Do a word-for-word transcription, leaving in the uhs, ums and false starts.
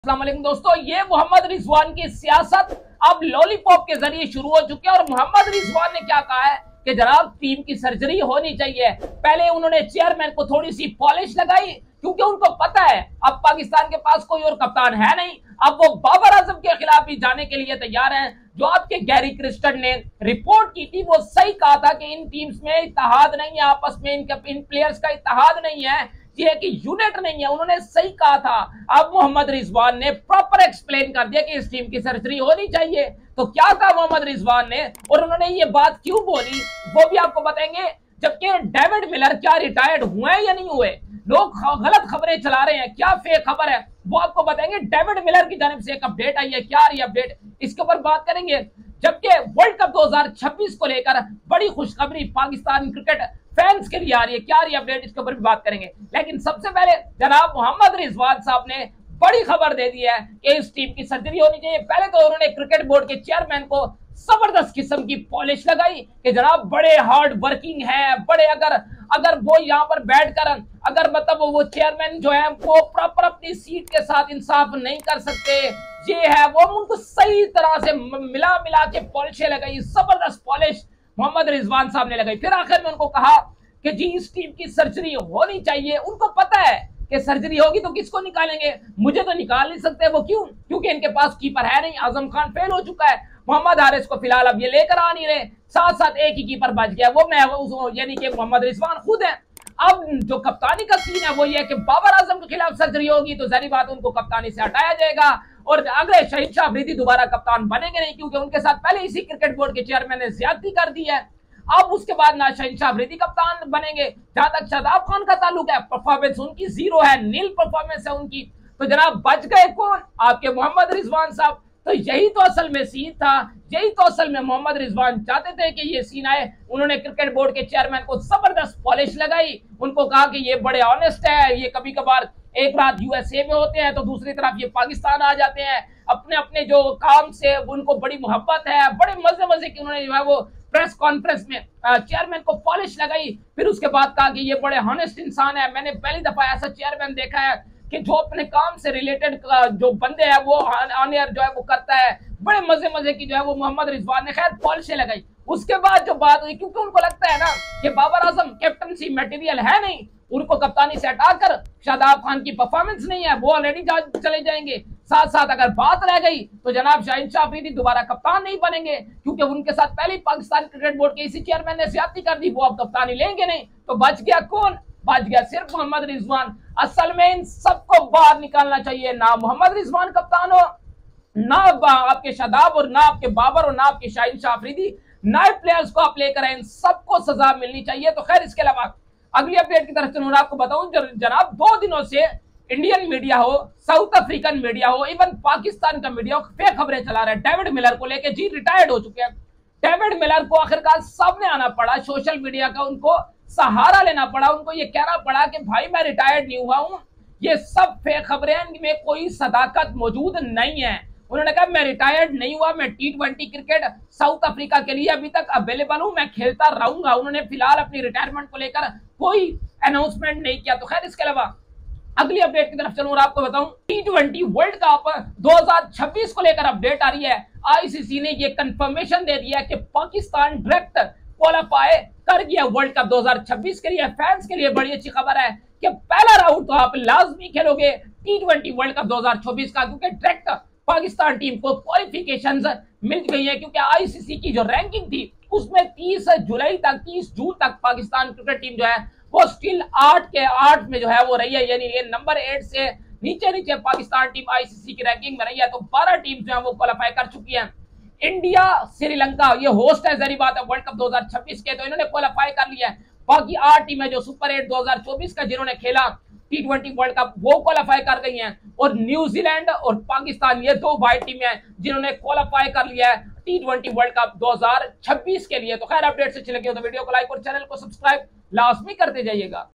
अस्सलाम वालेकुम दोस्तों, ये मोहम्मद रिजवान की सियासत अब लॉलीपॉप के जरिए शुरू हो चुकी है। और मोहम्मद रिजवान ने क्या कहा है कि जनाब टीम की सर्जरी होनी चाहिए। पहले उन्होंने चेयरमैन को थोड़ी सी पॉलिश लगाई क्योंकि उनको पता है अब पाकिस्तान के पास कोई और कप्तान है नहीं। अब वो बाबर आजम के खिलाफ भी जाने के लिए तैयार हैं। जो आपके गैरी क्रिस्टन ने रिपोर्ट की थी वो सही कहा था कि इन टीम्स में इत्तेहाद नहीं है, आपस में इनके इन प्लेयर्स का इत्तेहाद नहीं है, ये कि यूनिट नहीं है। उन्होंने सही कहा था। अब मोहम्मद रिजवान ने प्रॉपर एक्सप्लेन कर दिया कि इस टीम की सर्जरी होनी चाहिए। तो क्या कहा मोहम्मद रिजवान ने और उन्होंने ये बात क्यों बोली वो भी आपको बताएंगे। जबकि डेविड मिलर क्या रिटायर्ड हुए या नहीं हुए, लोग गलत खबरें चला रहे हैं, क्या फेक खबर है वो आपको बताएंगे। डेविड मिलर की जानिब से एक अपडेट आई है, क्या आ रही है अपडेट, इसके ऊपर बात करेंगे। जबकि वर्ल्ड कप दो हज़ार छब्बीस को लेकर बड़ी खुशखबरी पाकिस्तान क्रिकेट फैंस के लिए आ रही है, क्या आ रही है अपडेट, इसके ऊपर भी बात करेंगे। लेकिन सबसे पहले जनाब मोहम्मद रिजवान साहब ने बड़ी खबर दे दी है कि इस टीम की सर्जरी होनी चाहिए। पहले तो उन्होंने क्रिकेट बोर्ड के चेयरमैन को जबरदस्त किस्म की पॉलिश लगाई कि जनाब बड़े हार्ड वर्किंग है, बड़े अगर अगर वो यहाँ पर बैठकर अगर मतलब वो चेयरमैन जो है वो प्रॉपर अपनी सीट के साथ इंसाफ नहीं कर सकते, ये है वो उनको सही तरह से मिला मिला के पॉलिशें लगाई, जबरदस्त पॉलिश मोहम्मद रिजवान साहब ने लगाई। फिर आखिर में उनको कहा कि जी इस टीम की सर्जरी होनी चाहिए। उनको पता है कि सर्जरी होगी तो किसको निकालेंगे, मुझे तो निकाल नहीं सकते। वो क्यों? क्योंकि इनके पास कीपर है नहीं, आजम खान फेल हो चुका है, मोहम्मद हारिस को फिलहाल अब ये लेकर आ नहीं रहे, साथ साथ एक ही कीपर बच गया, वो मैं यानी कि मोहम्मद रिजवान खुद है। अब जो कप्तानी का सीन है वो ये कि बाबर आजम के खिलाफ सर्जरी होगी तो जाहिर बात उनको कप्तानी से हटाया जाएगा और अगले शहीनशाह अफरीदी दोबारा कप्तान बनेंगे नहीं, क्योंकि उनके साथ पहले इसी क्रिकेट बोर्ड के चेयरमैन ने ज्यादती कर दी है। अब उसके बाद ना शहीनशाह अफरीदी कप्तान बनेंगे। जहां तक शादाब खान का ताल्लुक है, परफॉर्मेंस उनकी जीरो है, नील परफॉर्मेंस है उनकी। तो जनाब बच गए कौन? आपके मोहम्मद रिजवान साहब। तो यही तो असल में सीन था, यही तो असल में मोहम्मद रिजवान चाहते थे कि ये सीन आए। उन्होंने क्रिकेट बोर्ड के चेयरमैन को जबरदस्त पॉलिश लगाई, उनको कहा कि ये बड़े ऑनेस्ट है, ये कभी कभार एक रात यूएसए में होते हैं तो दूसरी तरफ ये पाकिस्तान आ जाते हैं, अपने अपने जो काम से उनको बड़ी मोहब्बत है, बड़े मजे मजे की उन्होंने जो है वो प्रेस कॉन्फ्रेंस में चेयरमैन को पॉलिश लगाई। फिर उसके बाद कहा कि ये बड़े हॉनेस्ट इंसान है। मैंने पहली दफा ऐसा चेयरमैन देखा है कि जो अपने काम से रिलेटेड जो बंदे हैं वो ऑन एयर जो है वो करता है, बड़े मजे मजे की जो है वो मोहम्मद रिजवान ने खैर पॉलिशें लगाई। उसके बाद जो बात हुई, क्योंकि उनको लगता है ना कि बाबर आजम कैप्टनसी मटेरियल है नहीं, उनको कप्तानी से हटाकर शादाब खान की परफॉर्मेंस नहीं है, वो ऑलरेडी चले जाएंगे। साथ साथ अगर बात रह गई तो जनाब शहीनशाह अफरीदी दोबारा कप्तान नहीं बनेंगे, क्योंकि उनके साथ पहले ही पाकिस्तान क्रिकेट बोर्ड के इसी चेयरमैन ने ज्यादती कर दी, वो अब कप्तानी लेंगे नहीं। तो बच गया कौन? बच गया सिर्फ मोहम्मद रिजवान। असल में इन सबको बाहर निकालना चाहिए, ना मोहम्मद रिजवान कप्तान हो, ना आपके शादाब और ना आपके बाबर और ना आपके शहीनशाह अफरीदी, नए प्लेयर्स को आप लेकर आए, इन सबको सजा मिलनी चाहिए। तो खैर इसके अलावा अगली अपडेट की तरफ चलूंगा, आपको बताऊं जनाब दो दिनों से इंडियन मीडिया हो, साउथ अफ्रीकन मीडिया हो, इवन पाकिस्तान का मीडिया हो, फेक खबरें चला रहे हैं डेविड मिलर को लेकर। जी रिटायर्ड हो चुके हैं डेविड मिलर को, आखिरकार सामने आना पड़ा, सोशल मीडिया का उनको सहारा लेना पड़ा, उनको ये कहना पड़ा कि भाई मैं रिटायर्ड नहीं हुआ हूं, ये सब फेक खबरें हैं, इनमें कोई सदाकत मौजूद नहीं है। उन्होंने कहा मैं रिटायर्ड नहीं हुआ, मैं T twenty cricket South Africa के लिए अभी तक अवेलेबल हूं, मैं खेलता रहूंगा। उन्होंने फिलहाल अपनी रिटायरमेंट को लेकर कोई अनाउंसमेंट नहीं किया। तो खैर इसके अलावा अगली अपडेट की तरफ चलूं और आपको बताऊं टी ट्वेंटी वर्ल्ड कप दो हज़ार छब्बीस को लेकर अपडेट आ रही है। आईसीसी ने ये कंफर्मेशन दे दिया कि पाकिस्तान डायरेक्ट क्वालिफाई कर गया वर्ल्ड कप दो हज़ार छब्बीस के लिए। फैंस के लिए बड़ी अच्छी खबर है कि पहला राउंड तो आप लाजमी खेलोगे टी ट्वेंटी वर्ल्ड कप दो हज़ार चौबीस का, क्योंकि डायरेक्ट पाकिस्तान टीम को क्वालिफिकेशंस मिल गई है। क्योंकि आईसीसी की जो रैंकिंग थी उसमें तीस जुलाई तक तीस जून तक पाकिस्तान क्रिकेट टीम जो है वो स्टिल आठ के आठ में जो है वो रही है, यानी ये नंबर एट से नीचे नीचे पाकिस्तान टीम आईसीसी की रैंकिंग में रही है। तो बारह टीम जो है वो क्वालिफाई कर चुकी है। इंडिया श्रीलंका ये होस्ट है, जरी बात है वर्ल्ड कप दो हज़ार छब्बीस के, तो इन्होंने क्वालिफाई कर लिया है। बाकी आठ टीमें जो सुपर एट दो हज़ार चौबीस का जिन्होंने खेला टी ट्वेंटी वर्ल्ड कप वो क्वालिफाई कर गई हैं। और न्यूजीलैंड और पाकिस्तान ये दो वाइट टीमें हैं जिन्होंने क्वालिफाई कर लिया है टी ट्वेंटी वर्ल्ड कप दो हज़ार छब्बीस के लिए। तो खैर अपडेट से अच्छी लगी हो तो वीडियो को लाइक और चैनल को सब्सक्राइब लाजमी करते जाइएगा।